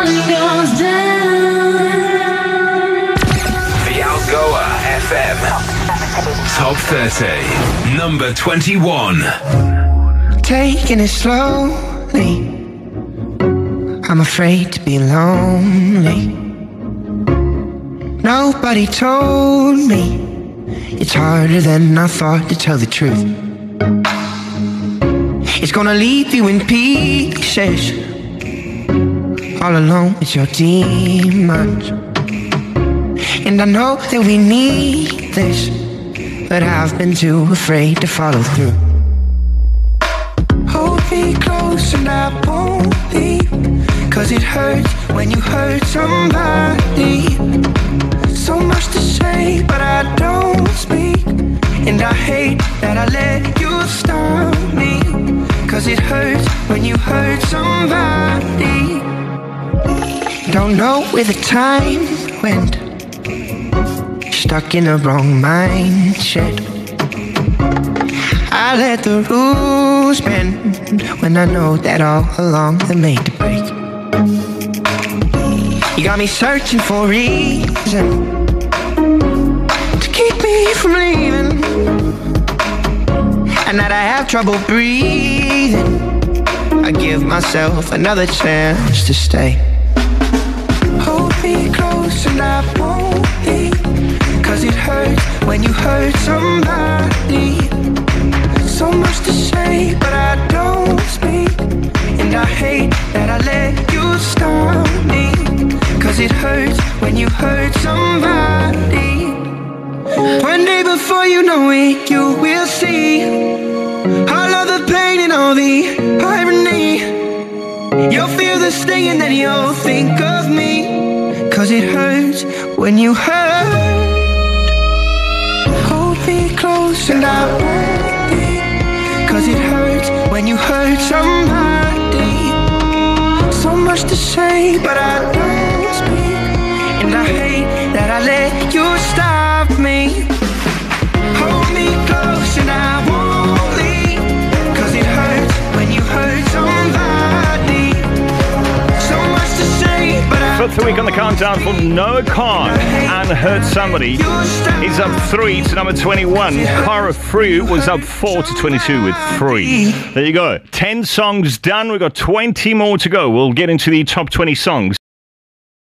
The Algoa FM Top 30, number 21. Taking it slowly, I'm afraid to be lonely. Nobody told me it's harder than I thought to tell the truth. It's gonna leave you in pieces, all alone with your demons. And I know that we need this, but I've been too afraid to follow through. Hold me close and I won't leave, 'cause it hurts when you hurt somebody. So much to say, but I don't speak. And I hate that I let you stop me, 'cause it hurts when you hurt somebody. Don't know where the time went, stuck in the wrong mindset. I let the rules bend when I know that all along they're made to break. You got me searching for a reason to keep me from leaving, and that I have trouble breathing. I give myself another chance to stay. Hold me close and I won't leave, 'cause it hurts when you hurt somebody. So much to say, but I don't speak. And I hate that I let you stop me, 'cause it hurts when you hurt somebody. One day before you know it, you will see all of the pain and all the irony. You'll feel the sting and then you'll think of me, 'cause it hurts when you hurt. Hold me close and I won't leave, 'cause it hurts when you hurt somebody. So much to say, but I don't speak. And I hate that I let you stop me. Hold me close and I won't leave, 'cause it hurts when you hurt somebody. So much to say, but I Fifth week on the countdown for Noah Khan and Hurt Somebody. He's up 3 to number 21. Cara Free was up 4 to 22 with Free. There you go. 10 songs done. We've got 20 more to go. We'll get into the top 20 songs.